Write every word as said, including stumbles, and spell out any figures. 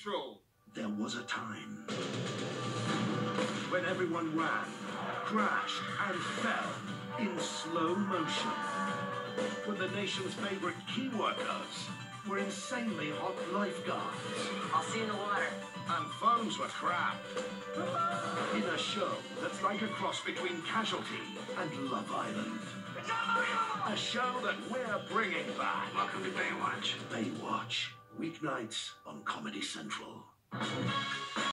Central. There was a time when everyone ran, crashed, and fell in slow motion. When the nation's favorite key workers were insanely hot lifeguards. I'll see you in the water. And phones were crap. In a show that's like a cross between Casualty and Love Island. A show that we're bringing back. Welcome to Baywatch. Baywatch, weeknights on Comedy Central.